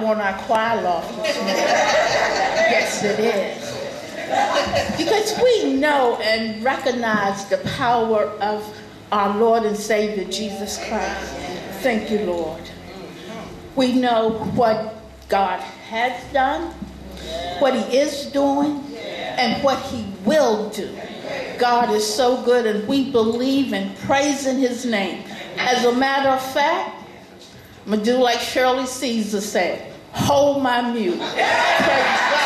on our choir loft this morning. Yes, it is. Because we know and recognize the power of our Lord and Savior, Jesus Christ. Thank you, Lord. We know what God has done, what he is doing, and what he will do. God is so good, and we believe in praising his name. As a matter of fact, I'm going to do like Shirley Caesar said, hold my mule. Praise God.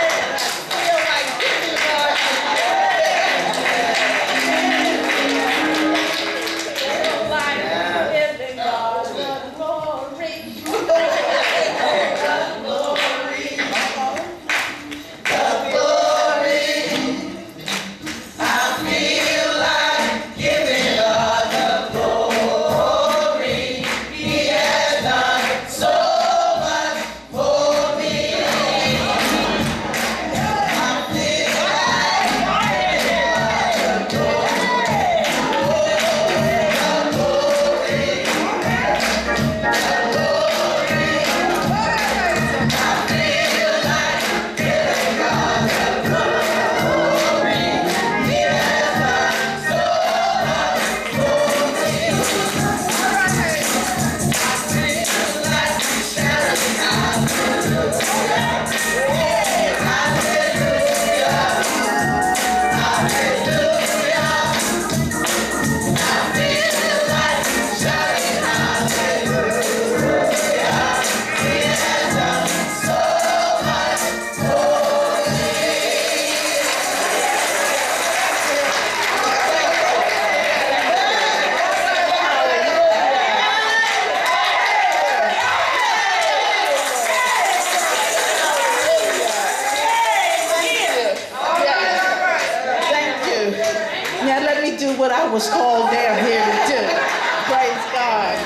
What I was called down here to do. Praise God.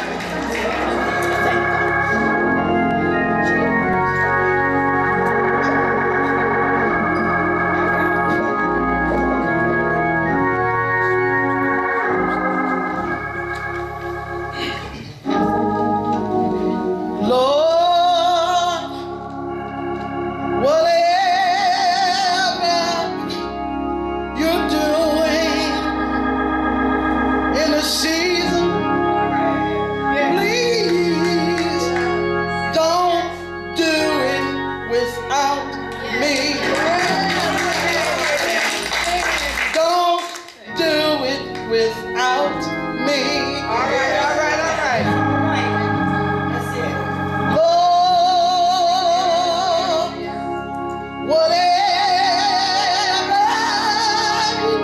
Lord, whatever you're doing in a season, please don't do it without me. Don't do it without me. All right. That's it. Lord, whatever you're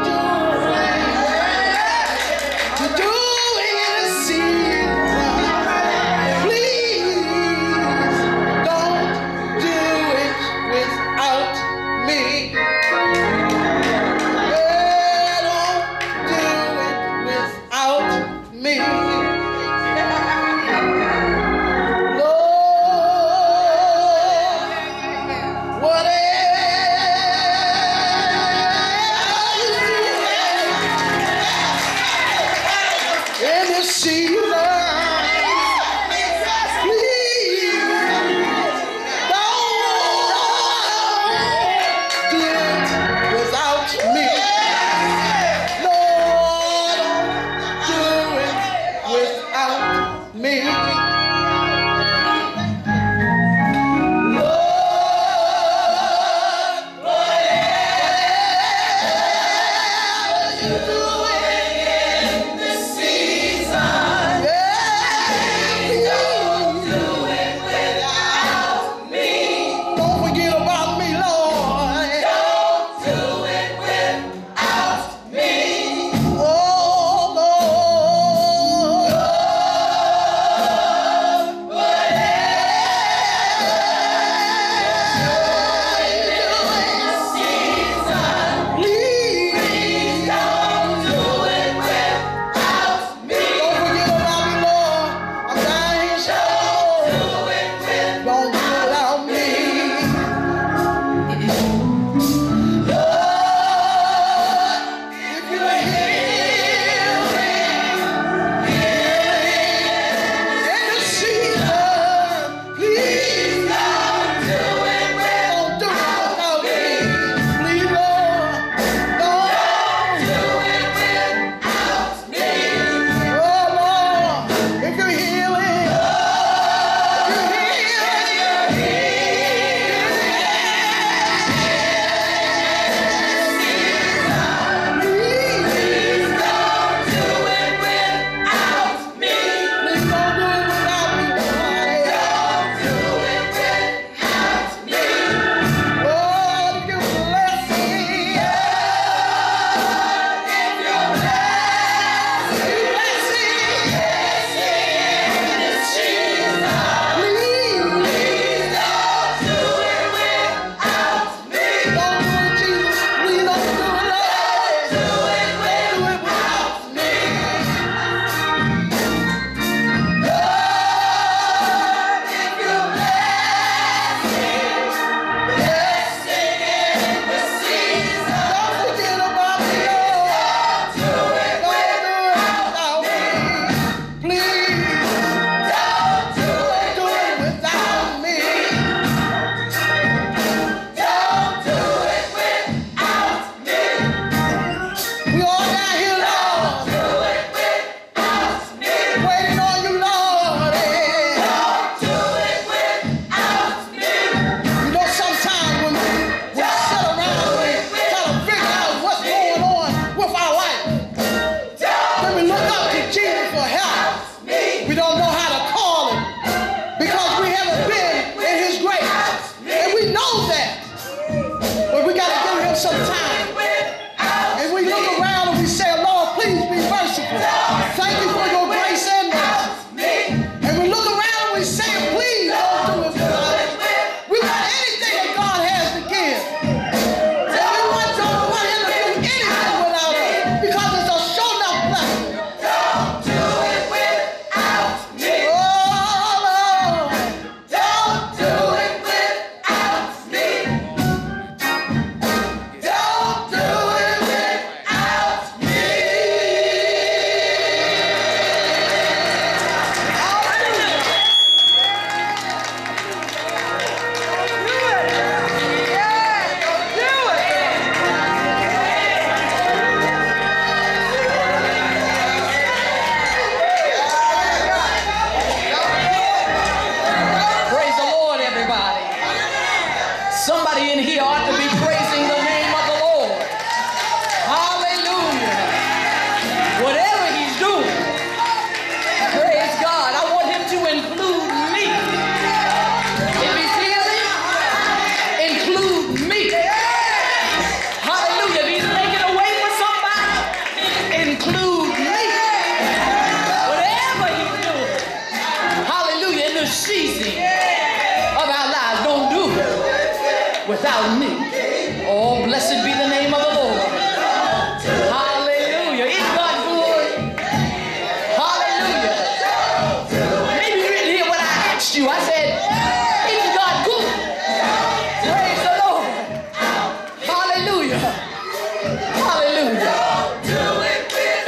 doing in a season, please don't do it without me. Yeah, don't do it without me.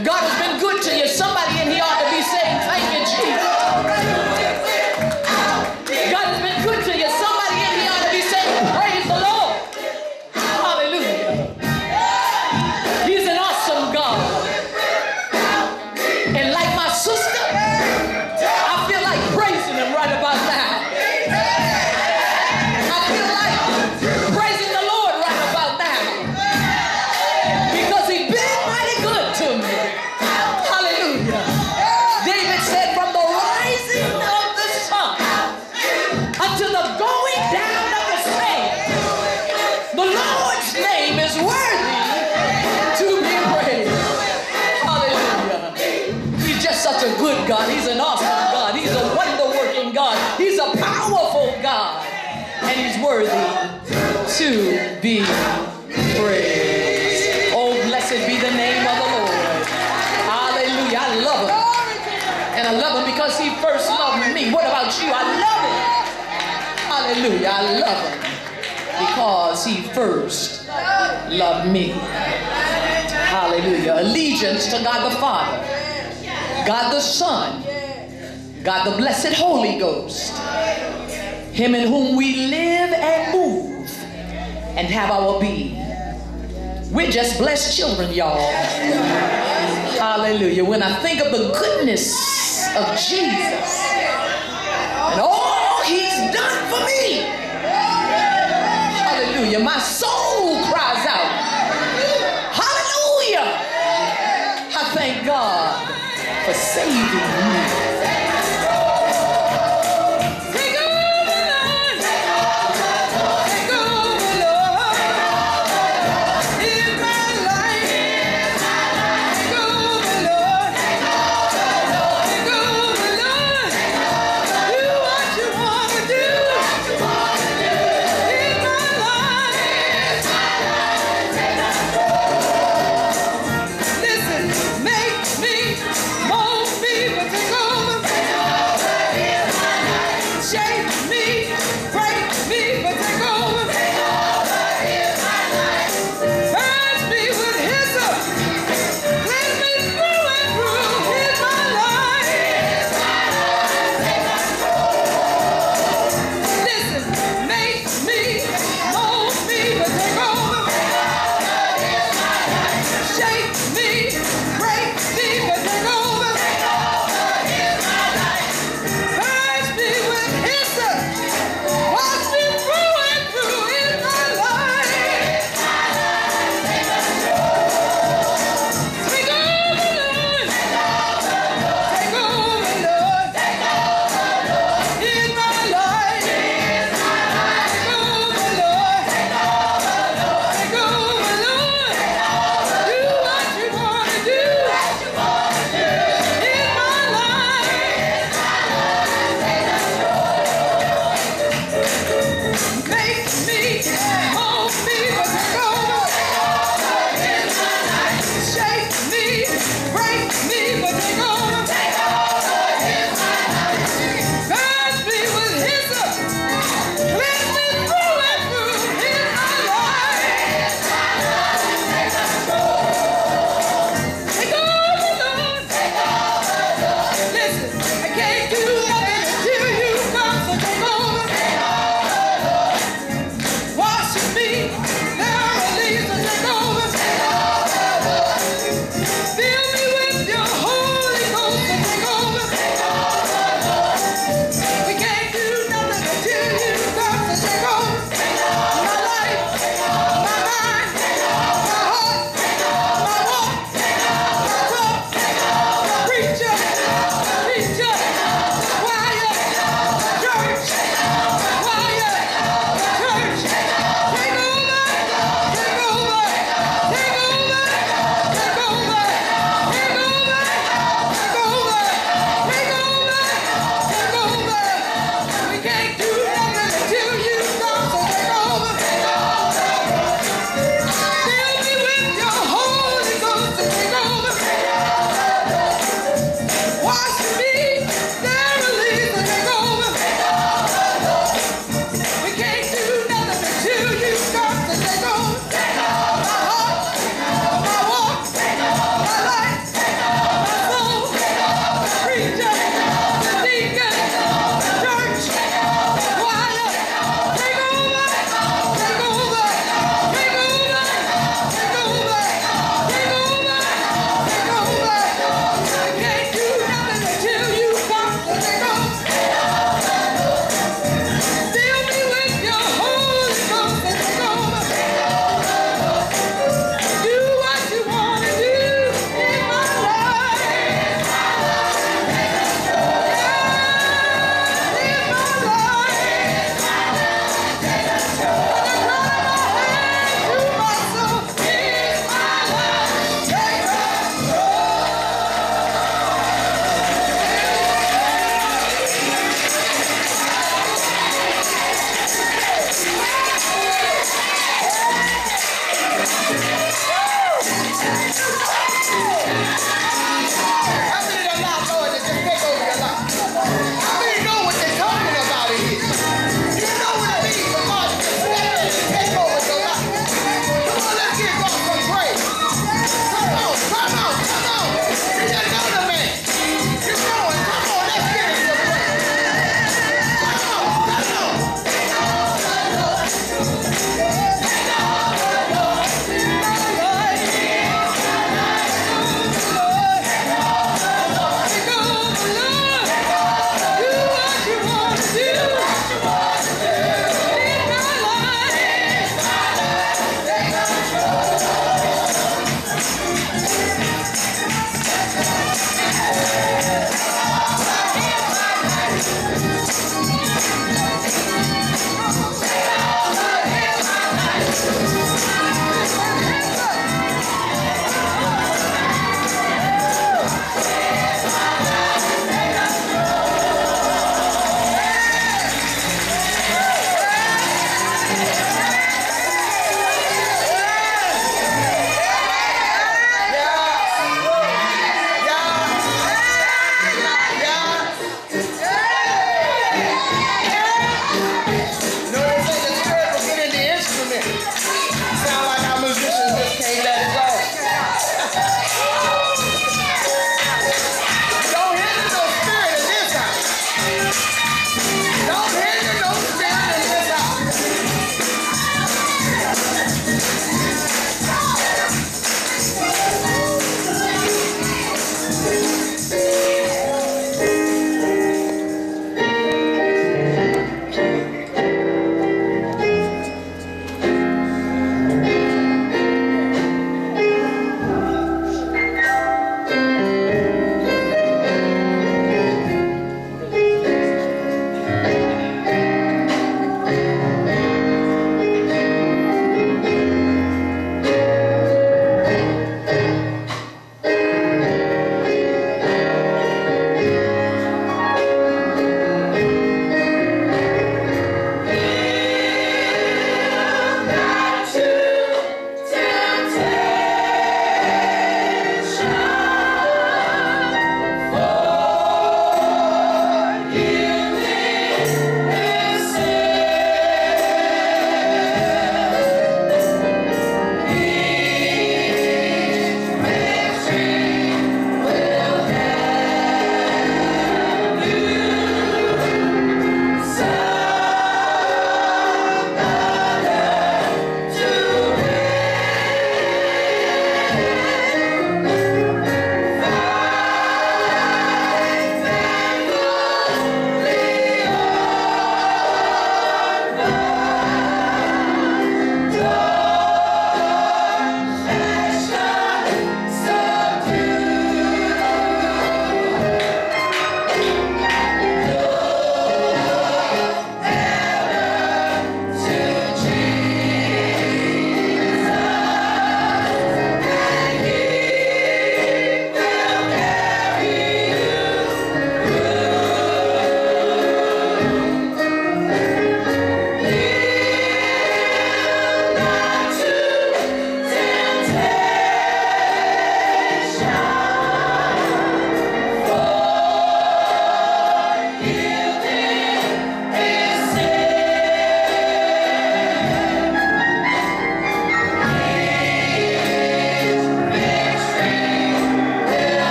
If God has been good to you, somebody in here ought to be saying, thank you, Jesus. God has been good to you. Somebody in here ought to be saying, praise the Lord. Hallelujah. He's an awesome God. And like my sister, I feel like praising him right about now. I feel like praising the Lord right about now. Because he's been mighty good to me. Hallelujah. David said, from the rising of the sun until the going down of the same, the Lord's name is worthy to be praised. Hallelujah. He's just such a good God. He's an awesome God. He's a wonder-working God. He's a powerful God. And he's worthy to be praised. Oh, blessed be the name of the Lord. Hallelujah. I love him. And I love him because he first loved me. What about you? I love him. Hallelujah. I love him because he first loved me. Hallelujah. Allegiance to God the Father, God the Son, God the Blessed Holy Ghost, him in whom we live and move and have our being. We're just blessed children, y'all. Hallelujah. When I think of the goodness of Jesus and all he's done for me, hallelujah, my soul cries out, hallelujah. I thank God for saving me. Fill me with your Holy Ghost.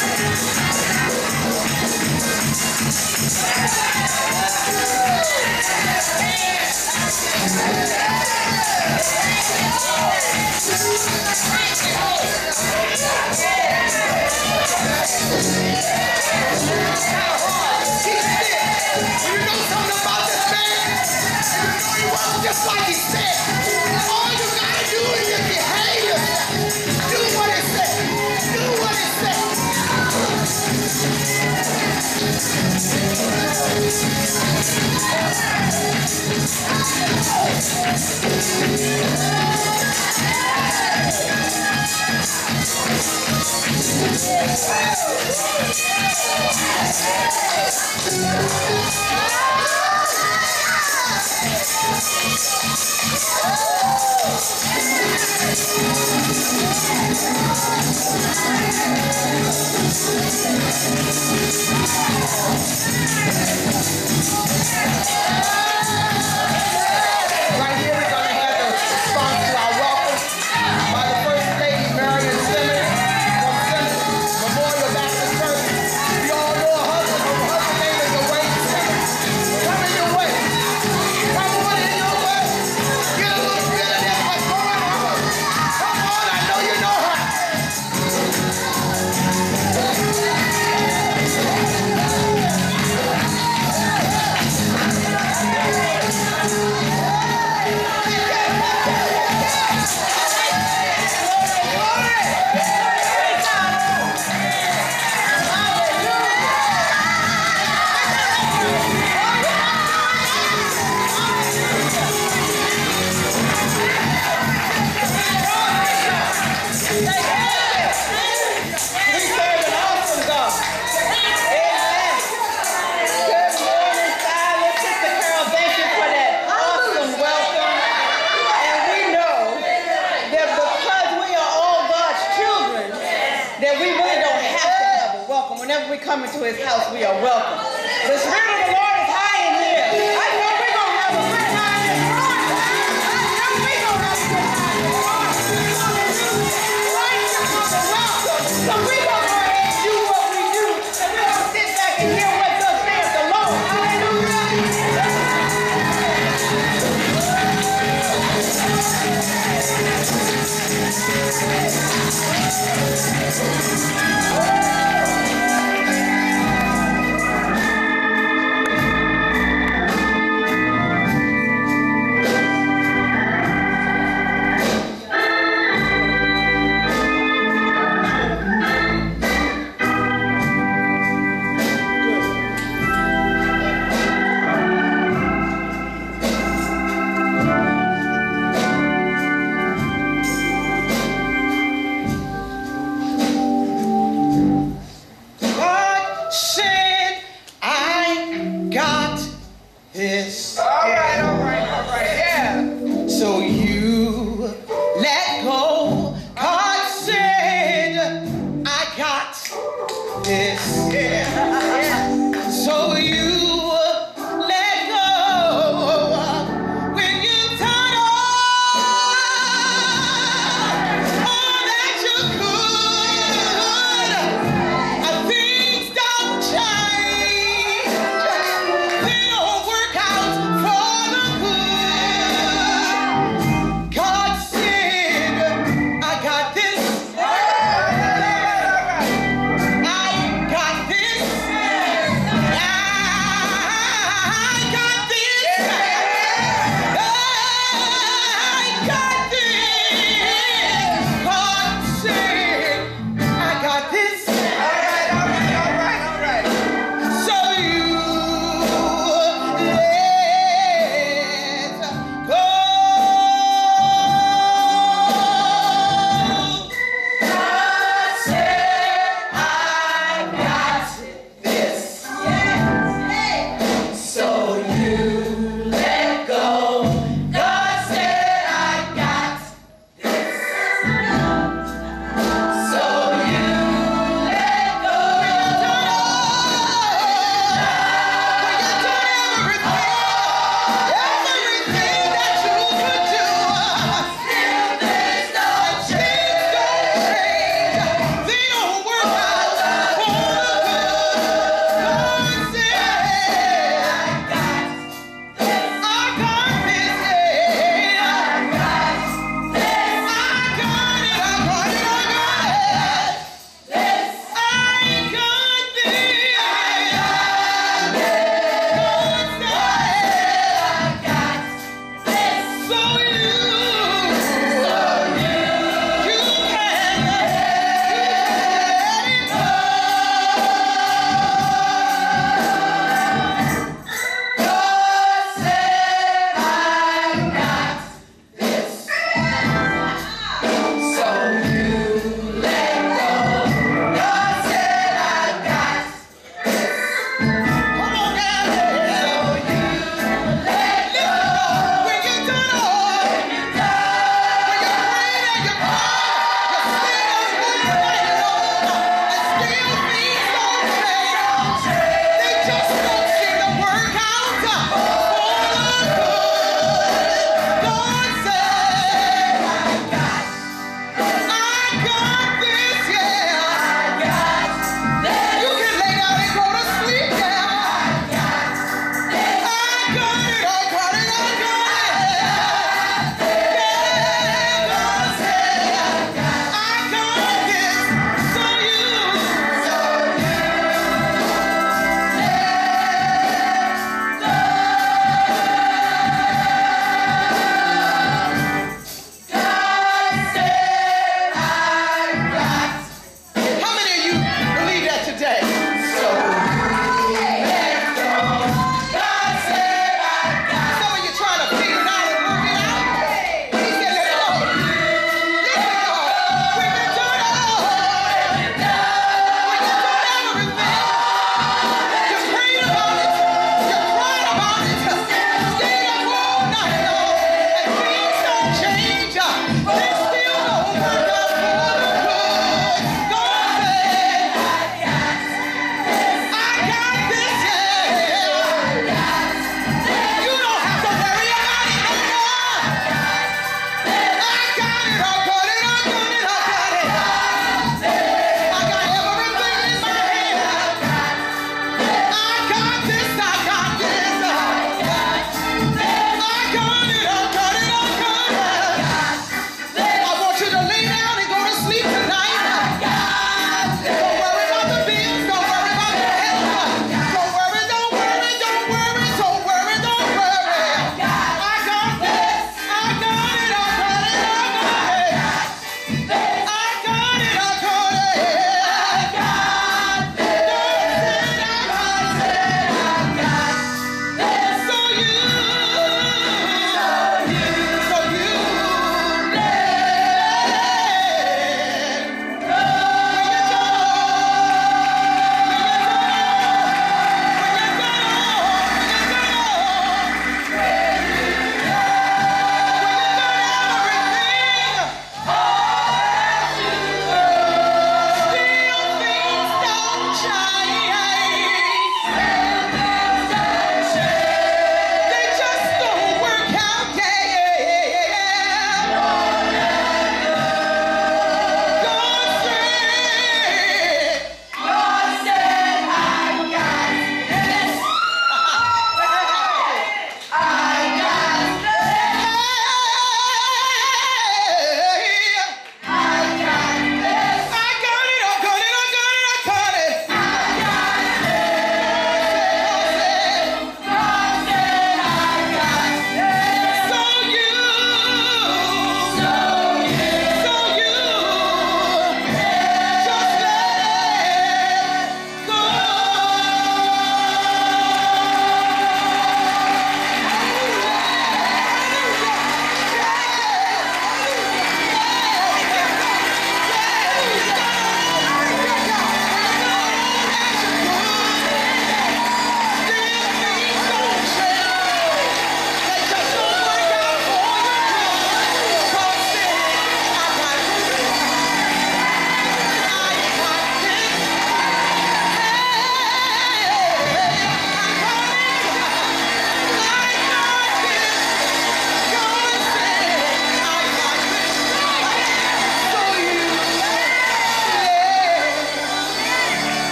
Just like he said, all you gotta do is just behave yourself. Do what it says. Do what it says. Right here, we're going to have the response to our welcome by the First Lady, Marion Simmons, from Simmons Memorial Baptist Church. We all know her husband name is Dwayne Simmons. Coming your way. Come on in your way. Get a little bit of that what's going on. Come on, I know you know her. Whenever we come into his house, we are welcome. The Spirit of the Lord is high in here. I know we're going to have a good time this morning. I know we're going to have a good time this morning. Right now, welcome. So we're going to go ahead and do what we do. And we're going to sit back and hear what thus saith the Lord. Hallelujah.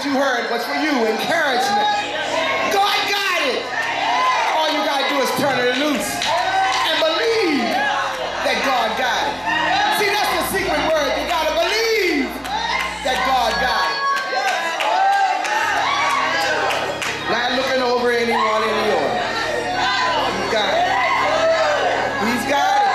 you heard was for you, encouragement. God got it. All you got to do is turn it loose and believe that God got it. See, that's the secret word. You got to believe that God got it. Not looking over anyone in the order. He's got it. He's got it.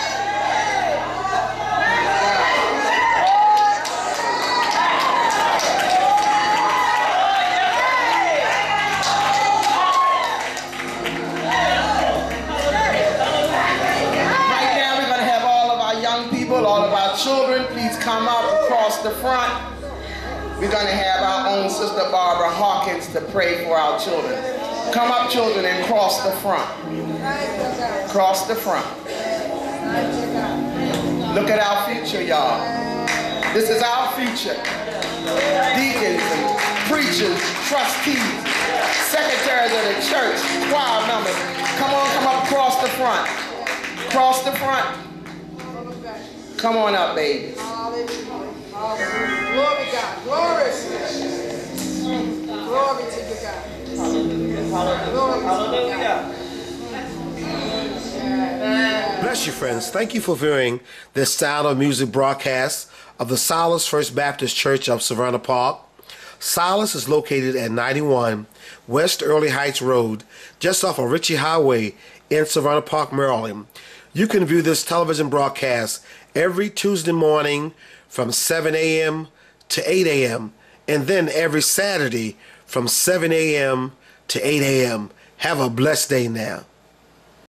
All of our children, please come up across the front. We're going to have our own Sister Barbara Hawkins to pray for our children. Come up, children, and cross the front. Cross the front. Look at our future, y'all. This is our future. Deacons and preachers, trustees, secretaries of the church, choir members. Come on, come up across the front. Cross the front. Come on up, babies. Hallelujah. Glory, God. Glory. Glory to you, God. Hallelujah. Bless you, friends. Thank you for viewing this Sound of Music broadcast of the Silas First Baptist Church of Savannah Park. Silas is located at 91 West Early Heights Road, just off of Ritchie Highway in Savannah Park, Maryland. You can view this television broadcast every Tuesday morning from 7 a.m. to 8 a.m. and then every Saturday from 7 a.m. to 8 a.m. Have a blessed day now.